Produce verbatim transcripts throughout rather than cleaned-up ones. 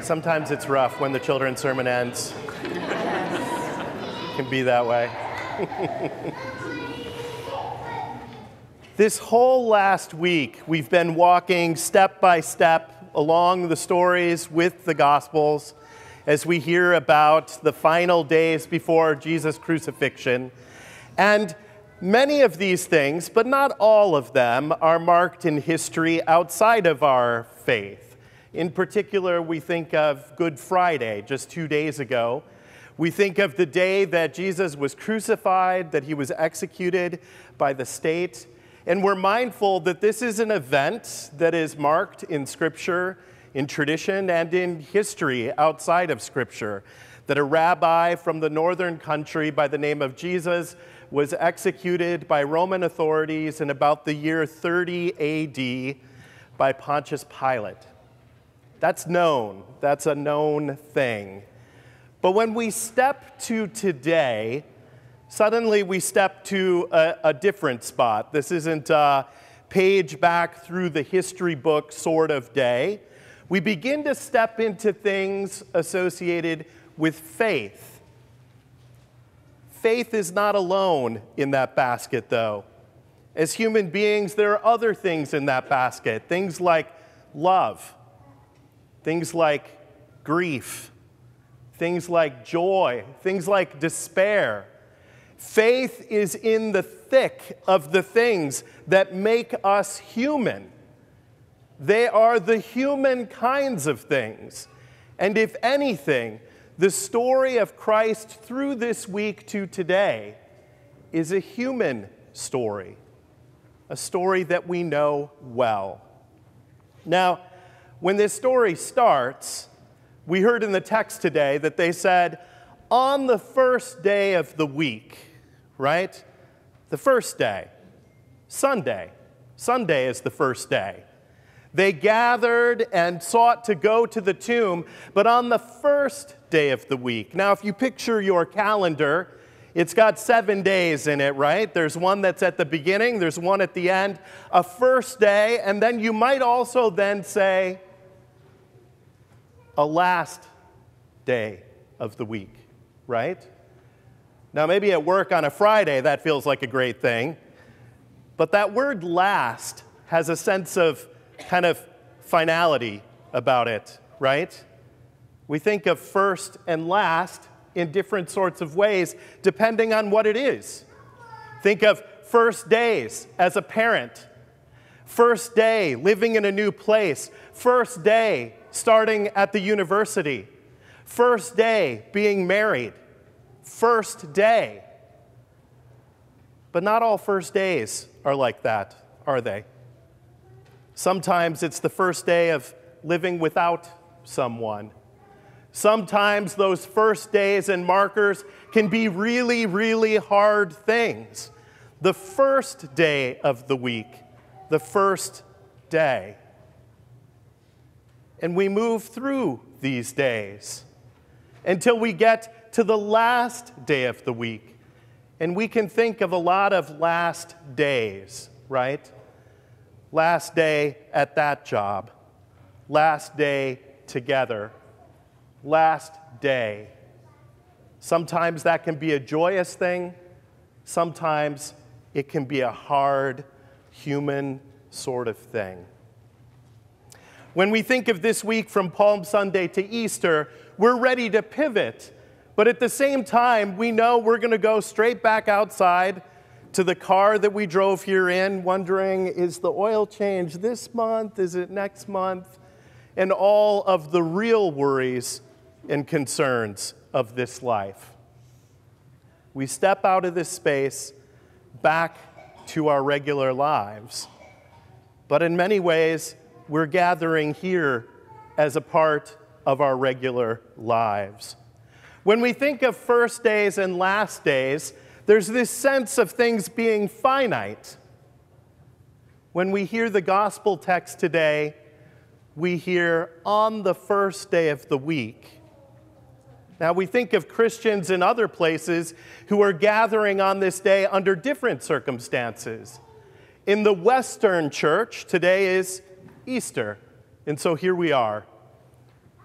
Sometimes it's rough when the children's sermon ends. It can be that way. This whole last week, we've been walking step by step along the stories with the Gospels as we hear about the final days before Jesus' crucifixion. And many of these things, but not all of them, are marked in history outside of our faith. In particular, we think of Good Friday, just two days ago. We think of the day that Jesus was crucified, that he was executed by the state. And we're mindful that this is an event that is marked in Scripture, in tradition, and in history outside of Scripture, that a rabbi from the northern country by the name of Jesus was executed by Roman authorities in about the year thirty A D by Pontius Pilate. That's known. That's a known thing. But when we step to today, suddenly we step to a, a different spot. This isn't a page back through the history book sort of day. We begin to step into things associated with faith. Faith is not alone in that basket, though. As human beings, there are other things in that basket, things like love, things like grief, things like joy, things like despair. Faith is in the thick of the things that make us human. They are the human kinds of things. And if anything, the story of Christ through this week to today is a human story, a story that we know well. Now, when this story starts, we heard in the text today that they said, on the first day of the week, right? The first day, Sunday. Sunday is the first day. They gathered and sought to go to the tomb, but on the first day of the week. Now, if you picture your calendar, it's got seven days in it, right? There's one that's at the beginning, there's one at the end, a first day, and then you might also then say a last day of the week, right? Now, maybe at work on a Friday, that feels like a great thing, but that word last has a sense of kind of finality about it, right? We think of first and last in different sorts of ways, depending on what it is. Think of first days as a parent, first day living in a new place, first day starting at the university, first day being married, first day. But not all first days are like that, are they? Sometimes it's the first day of living without someone. Sometimes those first days and markers can be really, really hard things. The first day of the week, the first day. And we move through these days until we get to the last day of the week. And we can think of a lot of last days, right? Last day at that job, last day together, last day. Sometimes that can be a joyous thing. Sometimes it can be a hard, human sort of thing. When we think of this week from Palm Sunday to Easter, we're ready to pivot. But at the same time, we know we're going to go straight back outside to the car that we drove here in, wondering, is the oil change this month? Is it next month? And all of the real worries and concerns of this life. We step out of this space back to our regular lives. But in many ways, we're gathering here as a part of our regular lives. When we think of first days and last days, there's this sense of things being finite. When we hear the gospel text today, we hear on the first day of the week. Now, we think of Christians in other places who are gathering on this day under different circumstances. In the Western church, today is Easter, and so here we are.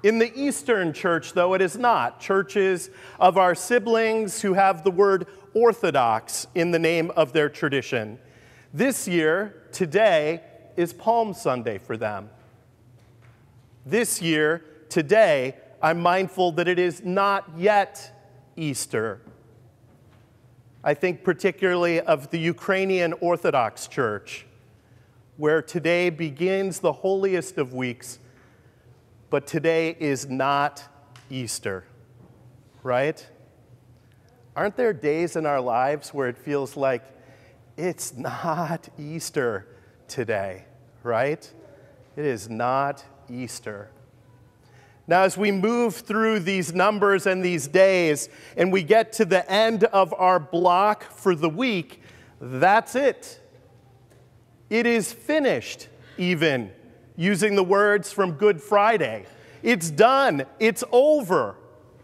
In the Eastern Church, though, it is not. Churches of our siblings who have the word Orthodox in the name of their tradition. This year, today, is Palm Sunday for them. This year, today, I'm mindful that it is not yet Easter. I think particularly of the Ukrainian Orthodox Church, where today begins the holiest of weeks, but today is not Easter, right? Aren't there days in our lives where it feels like it's not Easter today, right? It is not Easter. Now, as we move through these numbers and these days, and we get to the end of our block for the week, that's it. It is finished, even, using the words from Good Friday. It's done. It's over.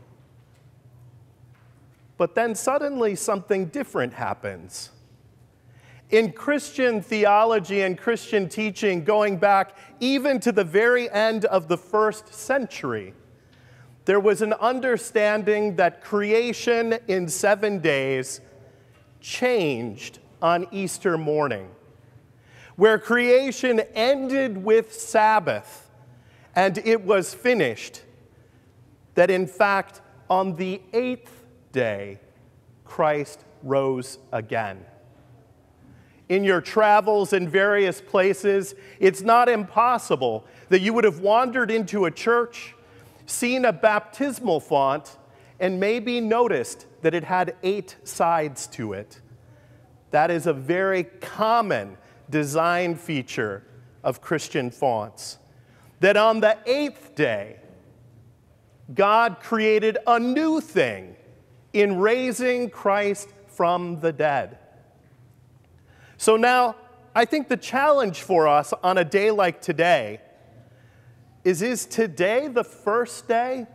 But then suddenly something different happens. In Christian theology and Christian teaching, going back even to the very end of the first century, there was an understanding that creation in seven days changed on Easter morning, where creation ended with Sabbath and it was finished, that in fact, on the eighth day, Christ rose again. In your travels in various places, it's not impossible that you would have wandered into a church, seen a baptismal font, and maybe noticed that it had eight sides to it. That is a very common design feature of Christian fonts. That on the eighth day, God created a new thing in raising Christ from the dead. So now, I think the challenge for us on a day like today is, is today the first day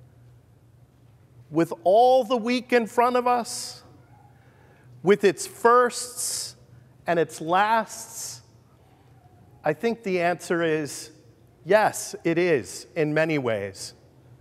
with all the week in front of us, with its firsts and its lasts? I think the answer is yes, it is in many ways.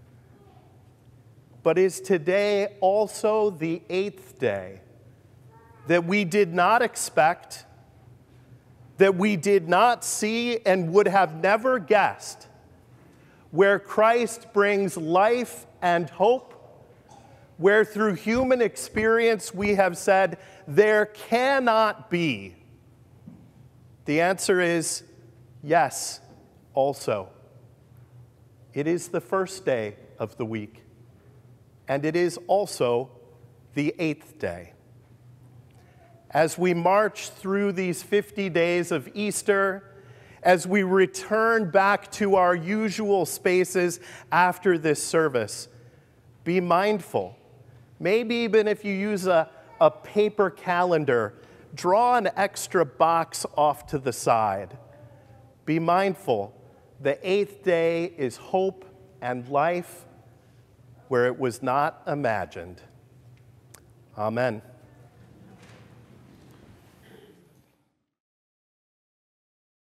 But is today also the eighth day that we did not expect, that we did not see and would have never guessed, where Christ brings life and hope, where through human experience we have said, there cannot be? The answer is yes, also. It is the first day of the week, and it is also the eighth day. As we march through these fifty days of Easter, as we return back to our usual spaces after this service, be mindful. Maybe even if you use a, a paper calendar, draw an extra box off to the side. Be mindful. The eighth day is hope and life where it was not imagined. Amen.